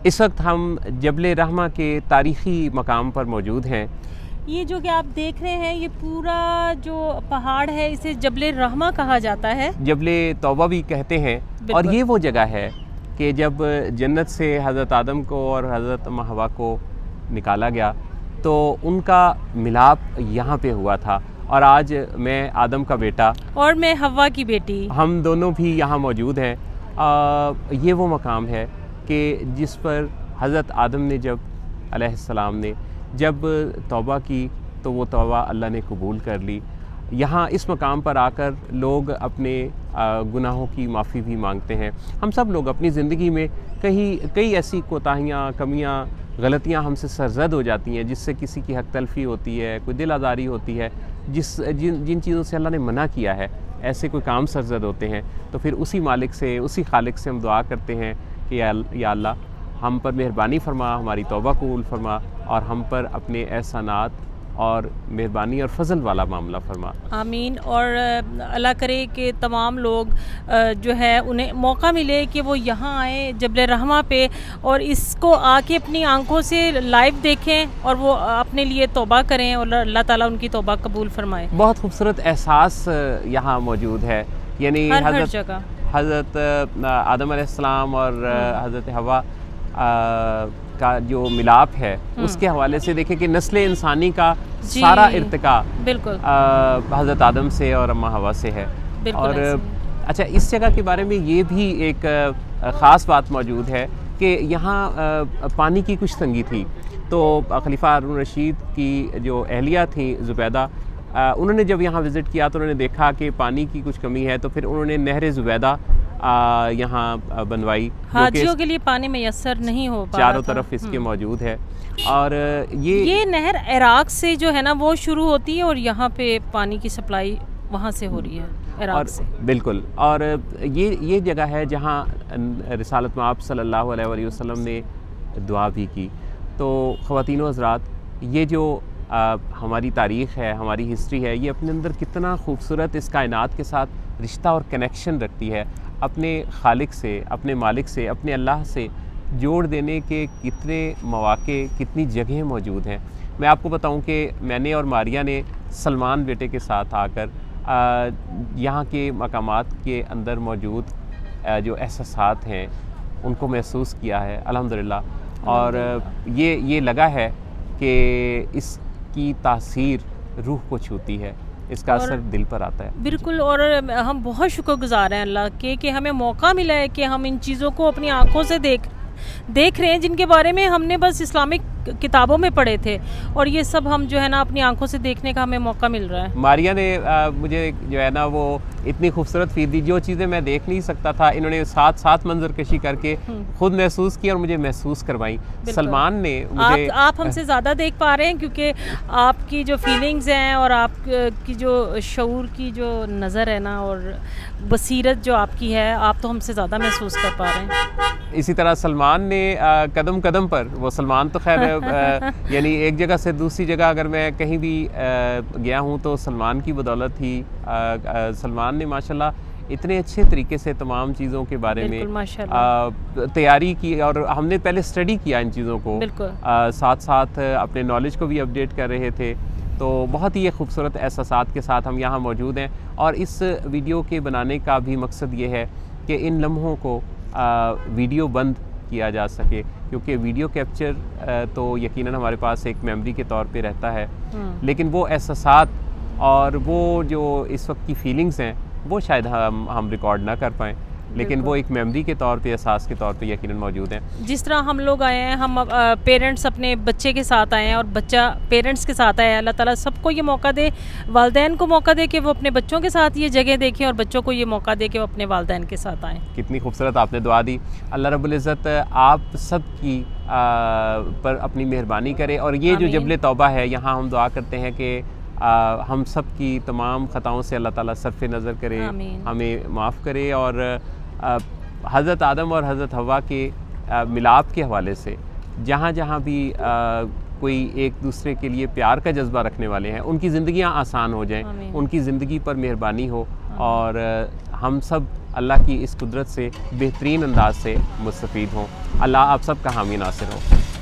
इस वक्त हम जबल रहमा के तारीख़ी मकाम पर मौजूद हैं। ये जो कि आप देख रहे हैं, ये पूरा जो पहाड़ है इसे जबल रहमा कहा जाता है, जबल तौबा भी कहते हैं। और ये वो जगह है कि जब जन्नत से हज़रत आदम को और हज़रत हवा को निकाला गया तो उनका मिलाप यहाँ पे हुआ था। और आज मैं आदम का बेटा और मैं हवा की बेटी, हम दोनों भी यहाँ मौजूद हैं। ये वो मकाम है कि जिस पर हज़रत आदम ने अलैहिस्सलाम ने जब तौबा की तो वो तौबा अल्लाह ने कबूल कर ली। यहाँ इस मकाम पर आकर लोग अपने गुनाहों की माफ़ी भी मांगते हैं। हम सब लोग अपनी ज़िंदगी में कई ऐसी कोताहियाँ, कमियाँ, गलतियाँ हमसे सरजद हो जाती हैं जिससे किसी की हक तलफ़ी होती है, कोई दिल आज़ारी होती है, जिन चीज़ों से अल्लाह ने मना किया है, ऐसे कोई काम सरजद होते हैं। तो फिर उसी मालिक से, उसी खालिक से हम दुआ करते हैं कि या अल्लाह हम पर मेहरबानी फरमा, हमारी तौबा कबूल फरमा और हम पर अपने एहसानात और मेहरबानी और फजल वाला मामला फरमा। आमीन। और अल्लाह करे कि तमाम लोग जो है उन्हें मौका मिले कि वो यहाँ आए जबल रहमा पे और इसको आके अपनी आंखों से लाइव देखें और वो अपने लिए तौबा करें और अल्लाह ताला उनकी तौबा कबूल फरमाए। बहुत खूबसूरत एहसास यहाँ मौजूद है, यानी हर जगह हज़रत आदम अलैहिस्सलाम और हज़रत हवा का जो मिलाप है उसके हवाले से देखें कि नस्ल इंसानी का सारा इर्तिका बिल्कुल हज़रत आदम से और अम्मा हवा से है। और अच्छा, इस जगह के बारे में ये भी एक ख़ास बात मौजूद है कि यहाँ पानी की कुछ तंगी थी। तो खलीफा हारून रशीद की जो अहलिया थी ज़ुबैदा, उन्होंने जब यहाँ विज़िट किया तो उन्होंने देखा कि पानी की कुछ कमी है, तो फिर उन्होंने नहर ज़ुबैदा यहाँ बनवाई। हाजियों के लिए पानी मैसर नहीं हो पा रहा था, चारों तरफ इसके मौजूद है। और ये नहर इराक से जो है ना वो शुरू होती है और यहाँ पे पानी की सप्लाई वहाँ से हो रही है, इराक से। बिल्कुल। और ये जगह है जहाँ रिसालत मआब सल्लल्लाहु अलैहि वसल्लम ने दुआ भी की। तो ख़वातीनो हज़रात, ये जो हमारी तारीख़ है, हमारी हिस्ट्री है, ये अपने अंदर कितना खूबसूरत इस कायनात के साथ रिश्ता और कनेक्शन रखती है। अपने खालिक से, अपने मालिक से, अपने अल्लाह से जोड़ देने के कितने मौक़े, कितनी जगहें मौजूद हैं। मैं आपको बताऊं कि मैंने और मारिया ने सलमान बेटे के साथ आकर यहाँ के मकामात के अंदर मौजूद जो एहसासात हैं उनको महसूस किया है अल्हम्दुलिल्लाह। और ये लगा है कि इसकी तासीर रूह को छूती है, इसका असर दिल पर आता है। बिल्कुल। और हम बहुत शुक्रगुजार हैं अल्लाह के कि हमें मौका मिला है कि हम इन चीज़ों को अपनी आंखों से देख रहे हैं, जिनके बारे में हमने बस इस्लामिक किताबों में पढ़े थे, और ये सब हम जो है ना अपनी आंखों से देखने का हमें मौका मिल रहा है। मारिया ने मुझे जो है ना वो इतनी खूबसूरत फील दी, जो चीज़ें मैं देख नहीं सकता था इन्होंने साथ मंजर कशी करके खुद महसूस की और मुझे महसूस करवाई। सलमान ने मुझे आप हमसे ज़्यादा देख पा रहे हैं क्योंकि आपकी जो फीलिंग्स हैं और आपकी जो शऊर की जो नज़र है ना और बसीरत जो आपकी है, आप तो हमसे ज़्यादा महसूस कर पा रहे हैं। इसी तरह सलमान ने कदम कदम पर, वो सलमान तो खैर यानी एक जगह से दूसरी जगह अगर मैं कहीं भी गया हूँ तो सलमान की बदौलत ही। सलमान ने माशाल्लाह इतने अच्छे तरीके से तमाम चीज़ों के बारे में तैयारी की और हमने पहले स्टडी किया इन चीज़ों को, साथ साथ अपने नॉलेज को भी अपडेट कर रहे थे। तो बहुत ही ये खूबसूरत एहसासात के साथ हम यहाँ मौजूद हैं। और इस वीडियो के बनाने का भी मकसद ये है कि इन लम्हों को वीडियो बंद किया जा सके, क्योंकि वीडियो कैप्चर तो यकीनन हमारे पास एक मेमोरी के तौर पे रहता है, लेकिन वो एहसासात और वो जो इस वक्त की फीलिंग्स हैं वो शायद हम रिकॉर्ड ना कर पाएँ, लेकिन वो एक मेमोरी के तौर पे, एहसास के तौर पे यकीनन मौजूद हैं। जिस तरह हम लोग आए हैं, हम पेरेंट्स अपने बच्चे के साथ आए हैं और बच्चा पेरेंट्स के साथ आया है। अल्लाह ताला सबको ये मौका दे, वालिदैन को मौका दे कि वो अपने बच्चों के साथ ये जगह देखें और बच्चों को ये मौका दे कि वो अपने वालिदैन के साथ आएँ। कितनी खूबसूरत आपने दुआ दी। अल्लाह रब्बुल इज़्ज़त आप सब की पर अपनी मेहरबानी करे। और ये जो जबल तौबा है, यहाँ हम दुआ करते हैं कि हम सब की तमाम ख़ताओं से अल्लाह ताला सरफ़ नज़र करे, हमें माफ़ करे। और हज़रत आदम और हज़रत हवा के मिलाप के हवाले से जहाँ जहाँ भी कोई एक दूसरे के लिए प्यार का जज्बा रखने वाले हैं, उनकी ज़िंदगियाँ आसान हो जाएं, उनकी ज़िंदगी पर मेहरबानी हो और हम सब अल्लाह की इस कुदरत से बेहतरीन अंदाज से मुस्तफ़ीद हों। अल्लाह आप सब का हामी नासिर हो।